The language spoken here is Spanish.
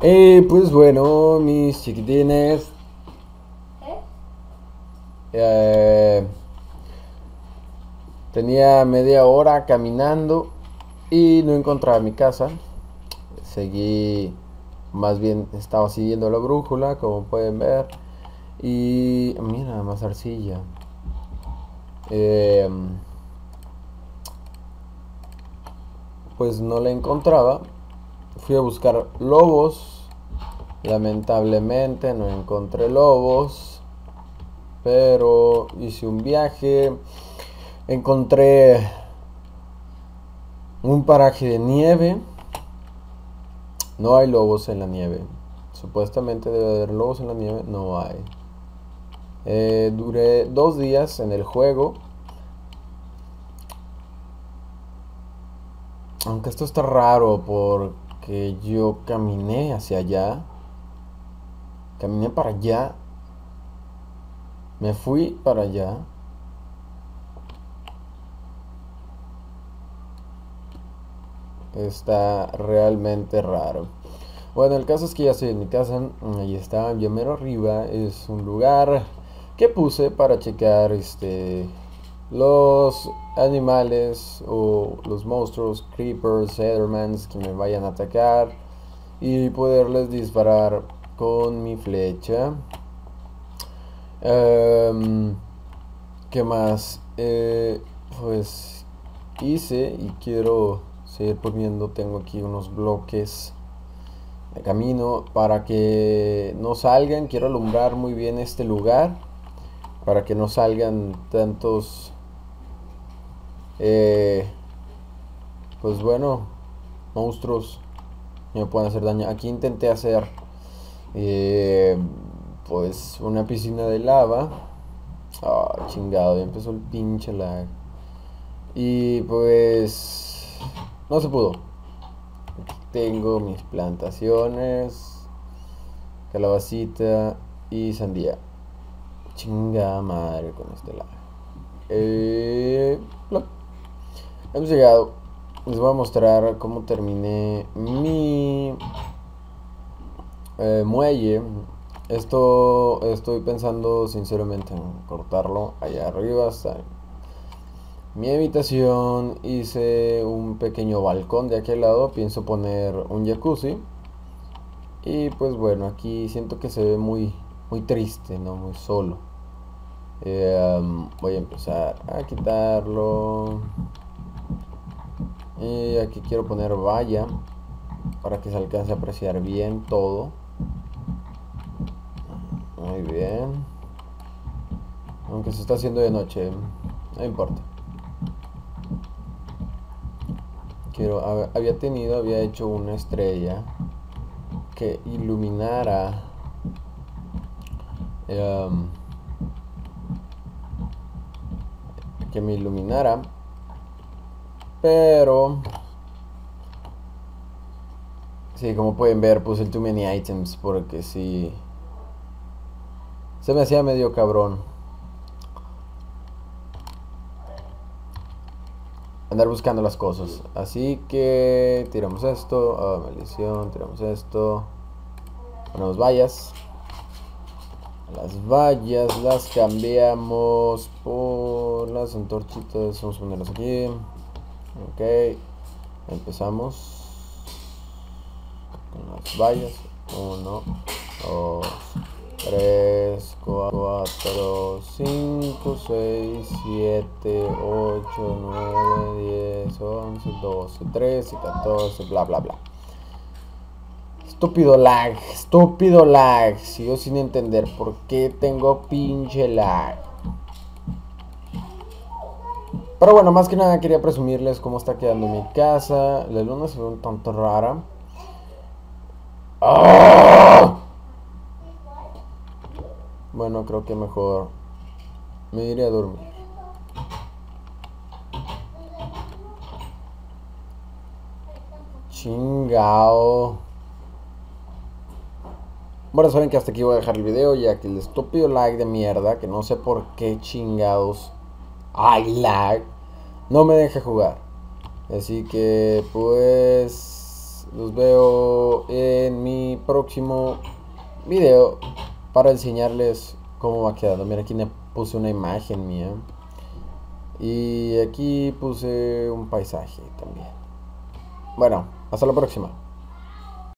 Pues bueno, mis chiquitines, eh, tenía media hora caminando y no encontraba mi casa. Seguí, más bien estaba siguiendo la brújula, como pueden ver. Y mira, más arcilla. Eh, pues no la encontraba. Fui a buscar lobos. Lamentablemente no encontré lobos. Pero hice un viaje. Encontré un paraje de nieve. No hay lobos en la nieve. Supuestamente debe haber lobos en la nieve. No hay. Duré 2 días en el juego. Aunque esto está raro porque yo caminé hacia allá. Caminé para allá. Me fui para allá. Está realmente raro. Bueno, el caso es que ya estoy en mi casa. Ahí está, yo mero arriba. Es un lugar que puse para checar los animales o los monstruos, creepers, endermans que me vayan a atacar y poderles disparar con mi flecha. Em, ¿Qué más? Pues hice y quiero seguir poniendo. Tengo aquí unos bloques de camino para que no salgan. Quiero alumbrar muy bien este lugar para que no salgan tantos eh, pues bueno, monstruos que me pueden hacer daño. Aquí intenté hacer eh, pues una piscina de lava. Ah, chingado, ya empezó el pinche lag. Y pues no se pudo. Aquí tengo mis plantaciones, calabacita y sandía. Chinga madre con este lag. Plop. Hemos llegado. Les voy a mostrar cómo terminé mi muelle. Esto estoy pensando sinceramente en cortarlo allá arriba hasta mi habitación. Hice un pequeño balcón de aquel lado. Pienso poner un jacuzzi. Y pues bueno, aquí siento que se ve muy triste, ¿no? Muy solo. Voy a empezar a quitarlo. Y aquí quiero poner valla para que se alcance a apreciar bien todo. Muy bien. Aunque se está haciendo de noche, no importa. Había hecho una estrella que iluminara em, que me iluminara, pero sí, como pueden ver, puse el too many items porque sí se me hacía medio cabrón andar buscando las cosas. Así que tiramos esto, maldición, tiramos esto, ponemos vallas. Las vallas las cambiamos por las antorchitas. Vamos a ponerlas aquí. Ok, empezamos con las vallas. 1, 2, 3, 4, 5, 6, 7, 8, 9, 10, 11, 12, 13, 14, bla bla bla. Estúpido lag. Sigo sin entender por qué tengo pinche lag. Pero bueno, más que nada quería presumirles cómo está quedando mi casa. La luna se ve un tanto rara. ¡Ah! Bueno, creo que mejor me iré a dormir. Chingao. Bueno, saben que hasta aquí voy a dejar el video, ya que el estúpido lag de mierda, que no sé por qué chingados hay lag, no me deja jugar. Así que pues los veo en mi próximo video para enseñarles cómo va quedando. Mira, aquí me puse una imagen mía. Y aquí puse un paisaje también. Bueno, hasta la próxima.